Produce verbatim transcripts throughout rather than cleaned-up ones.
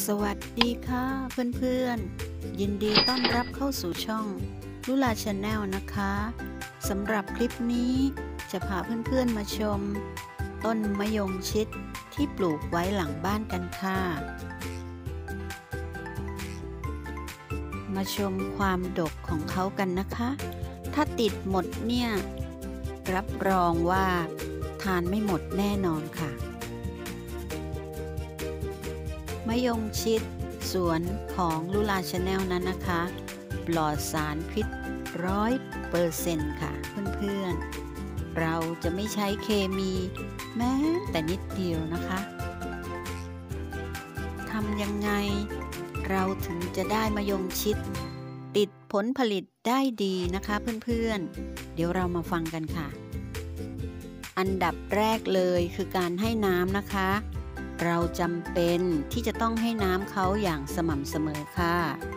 สวัสดีค่ะเพื่อนๆยินดีต้อนรับเข้าสู่ช่องลุลาชาแนลนะคะสำหรับคลิปนี้จะพาเพื่อนๆมาชมต้นมะยงชิดที่ปลูกไว้หลังบ้านกันค่ะมาชมความดกของเขากันนะคะถ้าติดหมดเนี่ยรับรองว่าทานไม่หมดแน่นอนค่ะมะยงชิดสวนของลุลาชาแนลนั้นนะคะปลอดสารพิษร้อยเปอร์เซ็นต์ค่ะเพื่อนๆเราจะไม่ใช้เคมีแม้แต่นิดเดียวนะคะทำยังไงเราถึงจะได้มะยงชิดติดผลผลิตได้ดีนะคะเพื่อนๆเดี๋ยวเรามาฟังกันค่ะอันดับแรกเลยคือการให้น้ำนะคะเราจำเป็นที่จะต้องให้น้ำเขาอย่างสม่ำเสมอค่ะ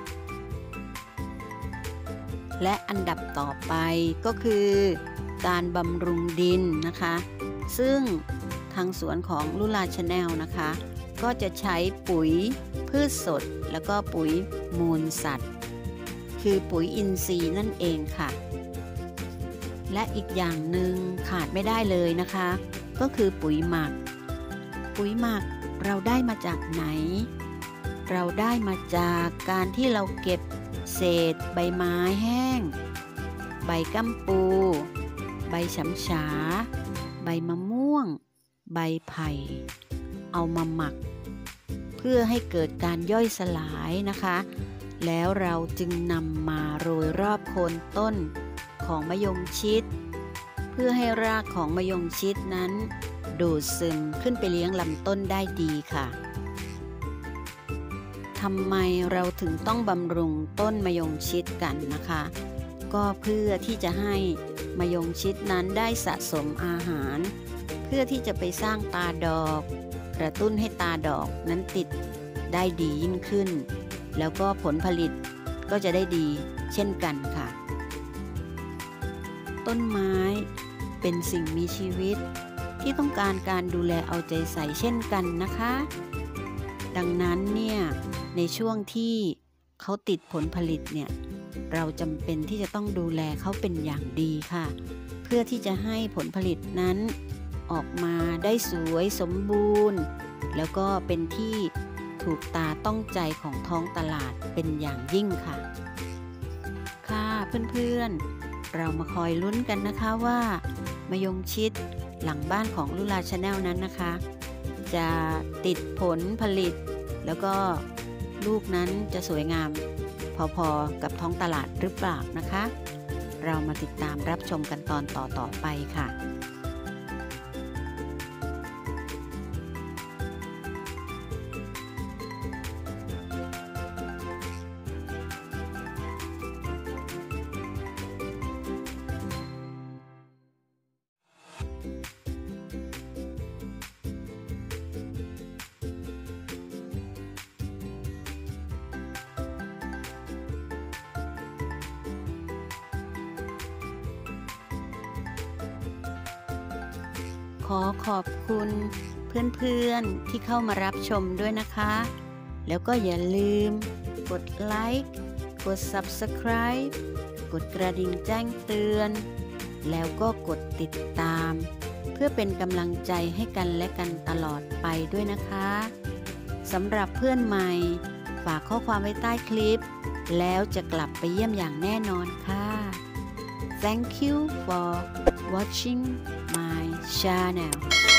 และอันดับต่อไปก็คือการบำรุงดินนะคะซึ่งทางสวนของลุลาชาแนลนะคะก็จะใช้ปุ๋ยพืชสดแล้วก็ปุ๋ยมูลสัตว์คือปุ๋ยอินทรีย์นั่นเองค่ะและอีกอย่างหนึ่งขาดไม่ได้เลยนะคะก็คือปุ๋ยหมักปุ๋ยหมักเราได้มาจากไหนเราได้มาจากการที่เราเก็บเศษใบไม้แห้งใบกัมปูใบฉำฉาใบมะม่วงใบไผ่เอามาหมักเพื่อให้เกิดการย่อยสลายนะคะแล้วเราจึงนำมาโรยรอบโคนต้นของมะยงชิดเพื่อให้รากของมะยงชิดนั้นดูดซึมขึ้นไปเลี้ยงลำต้นได้ดีค่ะทำไมเราถึงต้องบำรุงต้นมะยงชิดกันนะคะก็เพื่อที่จะให้มะยงชิดนั้นได้สะสมอาหารเพื่อที่จะไปสร้างตาดอกกระตุ้นให้ตาดอกนั้นติดได้ดียิ่งขึ้นแล้วก็ผลผลิตก็จะได้ดีเช่นกันค่ะต้นไม้เป็นสิ่งมีชีวิตที่ต้องการการดูแลเอาใจใส่เช่นกันนะคะดังนั้นเนี่ยในช่วงที่เขาติดผลผลิตเนี่ยเราจำเป็นที่จะต้องดูแลเขาเป็นอย่างดีค่ะเพื่อที่จะให้ผลผลิตนั้นออกมาได้สวยสมบูรณ์แล้วก็เป็นที่ถูกตาต้องใจของท้องตลาดเป็นอย่างยิ่งค่ะค่ะเพื่อนๆเรามาคอยลุ้นกันนะคะว่ามะยงชิดหลังบ้านของลุลาชาแนลนั้นนะคะจะติดผลผลิตแล้วก็ลูกนั้นจะสวยงามพอๆกับท้องตลาดหรือเปล่านะคะเรามาติดตามรับชมกันตอนต่อๆไปค่ะขอขอบคุณเพื่อนๆที่เข้ามารับชมด้วยนะคะแล้วก็อย่าลืมกดไลค์กด ซับสไครบ์ กดกระดิ่งแจ้งเตือนแล้วก็กดติดตามเพื่อเป็นกำลังใจให้กันและกันตลอดไปด้วยนะคะสำหรับเพื่อนใหม่ฝากข้อความไว้ใต้คลิปแล้วจะกลับไปเยี่ยมอย่างแน่นอนค่ะ Thank you for watching my channel